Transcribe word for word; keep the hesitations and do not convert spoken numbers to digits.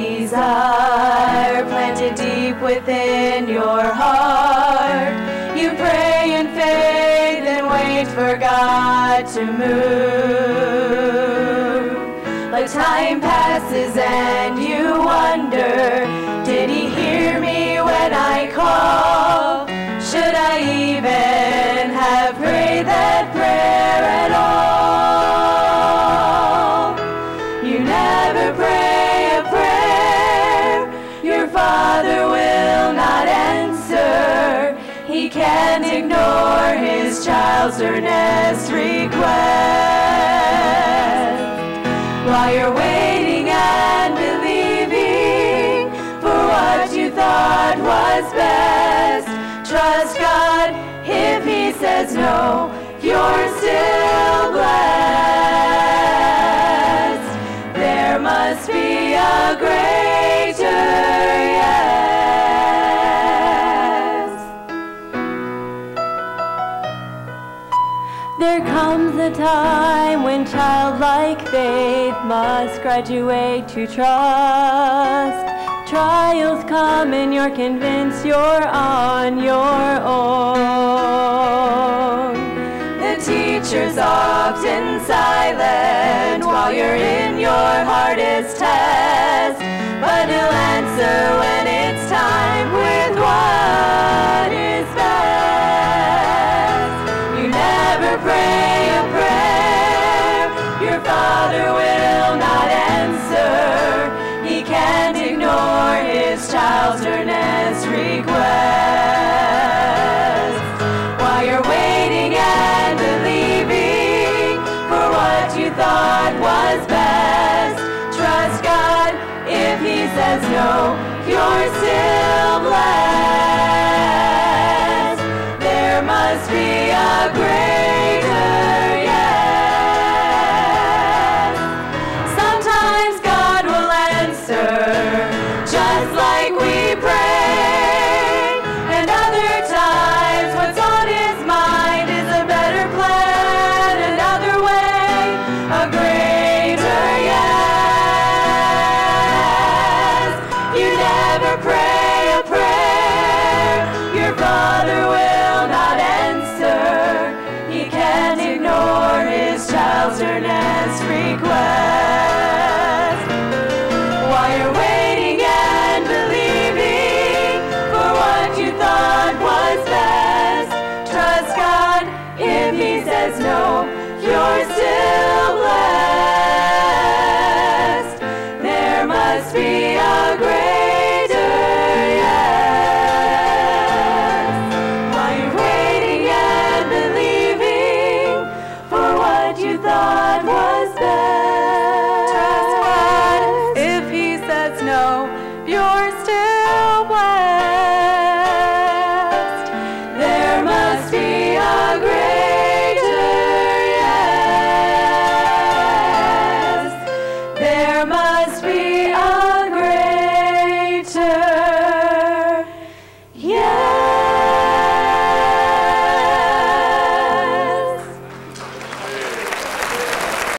desire planted deep within your heart. You pray in faith and wait for God to move. But time passes and you wonder, did he hear me when I call? Should I even have prayed that prayer at all? You never pray a prayer your Father will not answer. He can't ignore his child's earnest request. While you're waiting and believing for what you thought was best, trust God. If he says no, you're still blessed. There must be a greater yes. There comes a time when childlike faith must graduate to trust. Trials come and you're convinced you're on your own. The teacher's often silent while you're in your hardest test, but he'll answer when it's time with what is best. You never pray a prayer your Father will not answer. He can't ignore his child's earnest request. While you're waiting and believing for what you thought was best, trust God. If he says no, you're still blessed. There must be a greater yes. Sometimes God will answer just like we pray, and other times what's on his mind is a better plan, another way, a greater yes. You never pray a prayer your Father will not answer. He can't ignore his child's earnest request. While you're waiting and believing for what you thought was best, trust God. If he says no, you're still blessed. There must be